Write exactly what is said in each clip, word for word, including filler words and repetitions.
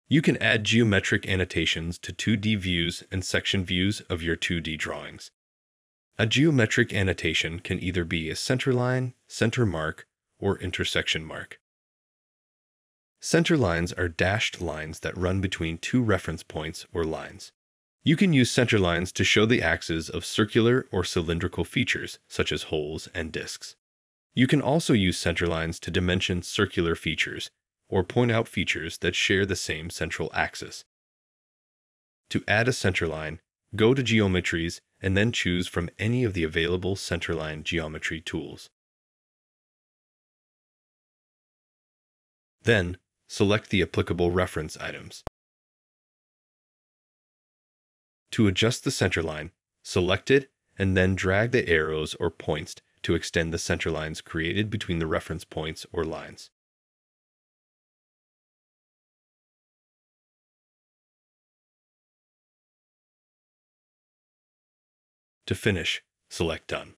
You can add geometric annotations to two D views and section views of your two D drawings. A geometric annotation can either be a centerline, center mark, or intersection mark. Centerlines are dashed lines that run between two reference points or lines. You can use centerlines to show the axes of circular or cylindrical features, such as holes and disks. You can also use centerlines to dimension circular features, or point out features that share the same central axis. To add a centerline, go to Geometries and then choose from any of the available centerline geometry tools. Then, select the applicable reference items. To adjust the centerline, select it and then drag the arrows or points to extend the centerlines created between the reference points or lines. To finish, select Done.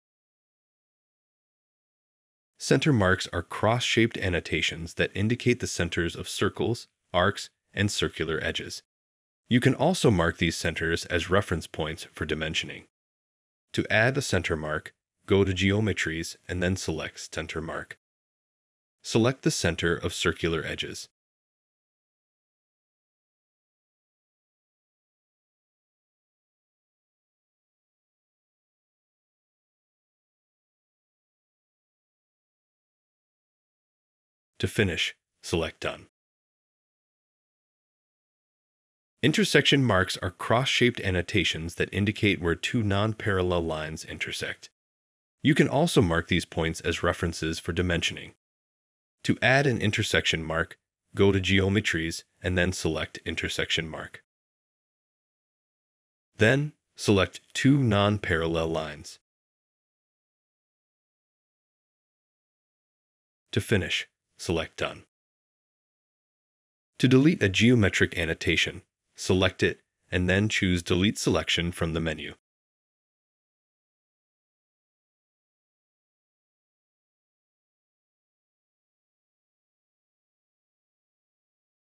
Center marks are cross-shaped annotations that indicate the centers of circles, arcs, and circular edges. You can also mark these centers as reference points for dimensioning. To add a center mark, go to Geometries and then select Center Mark. Select the center of circular edges. To finish, select Done. Intersection marks are cross-shaped annotations that indicate where two non-parallel lines intersect. You can also mark these points as references for dimensioning. To add an intersection mark, go to Geometries and then select Intersection Mark. Then, select two non-parallel lines. To finish, select Done. To delete a geometric annotation, select it and then choose Delete Selection from the menu.